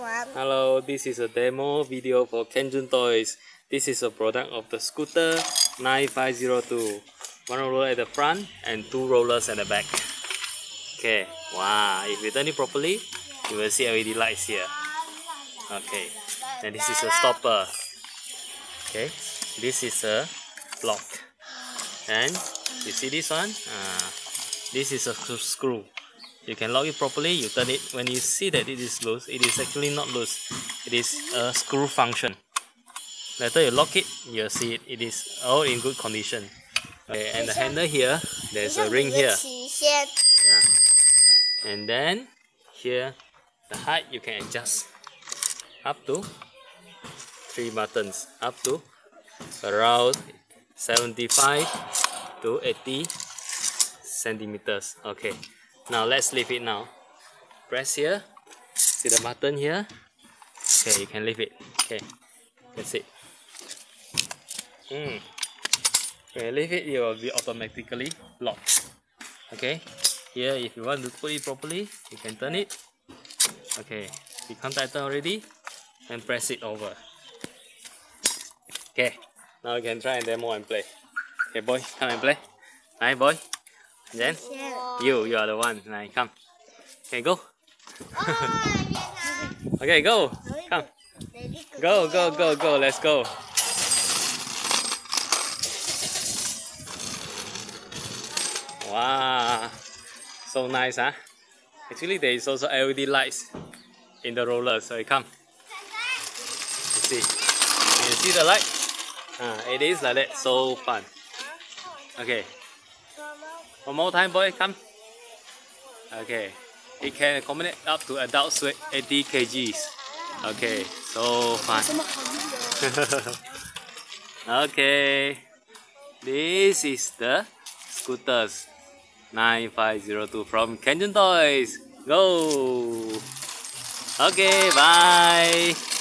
Hello, this is a demo video for Kenjun Toys. This is a product of the scooter 9502. One roller at the front and two rollers at the back. Okay, wow, if you turn it properly, you will see LED lights here. Okay, and this is a stopper. Okay, this is a lock. And you see this one? This is a screw. You can lock it properly, you turn it. When you see that it is loose, it is actually not loose. It is a screw function. Later you lock it, you'll see it is all in good condition. Okay, and the handle here, there's a ring here. Yeah. And then here, the height you can adjust up to 3 buttons, up to around 75 to 80 centimeters. Okay. Now let's leave it now. Press here. See the button here? Okay, you can leave it. Okay, that's it. When you leave it, it will be automatically locked. Okay, here if you want to put it properly, you can turn it. Okay, become tighten already, and press it over. Okay, now you can try and demo and play. Okay, boy, come and play. Hi, boy. Then you are the one. Now come. Okay, go. Okay, go. Come. Go, go, go, go. Let's go. Wow. So nice, huh? Actually, there is also LED lights in the roller. So you come. You see. Can you see the light? It is like that. So fun. Okay. One more time, boy. Come. Okay. It can accommodate up to adults with 80 kgs. Okay, so fun. Okay, this is the scooters 9502 from Kenjun Toys. Go. Okay, bye.